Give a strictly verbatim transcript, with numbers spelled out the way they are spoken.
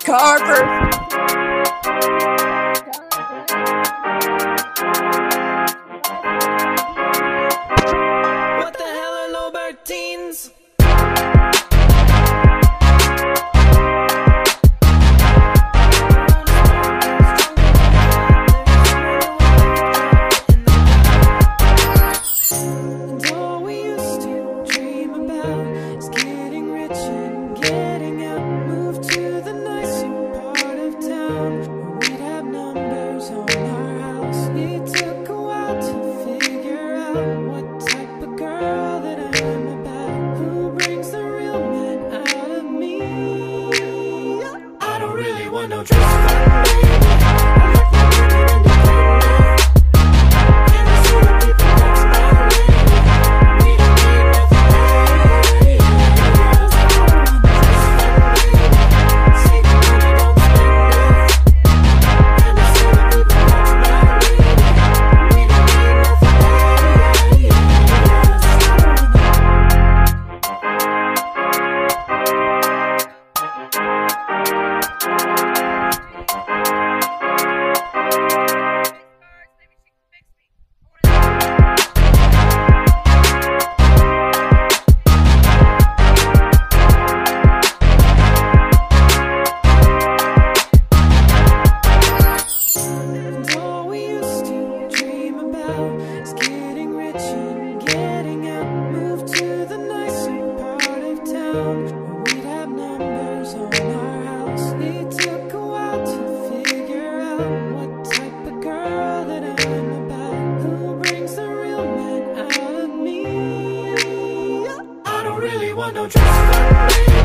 car person. What the hell are Lobertines? And all we used to dream about is getting rich and getting out, move to the nicer part of town where we'd have numbers on our house. It took a while to figure out what type of girl that I'm about, who brings the real man out of me. I don't really want no trust fund, baby. I like my women independent, and I see the people that's my lady. We don't need nothing, hey, yeah, yeah. I don't want no trust fund, baby. Save the money, don't spend it, and I see the people that's my lady. We don't need nothing, hey, yeah, yeah. I don't want And all we used to dream about is getting rich and getting out, move to the nicer part of town where we'd have numbers on our house. It took a while to figure out what type of girl that I'm about, who brings the real man out of me. I don't really want no trust fund, baby.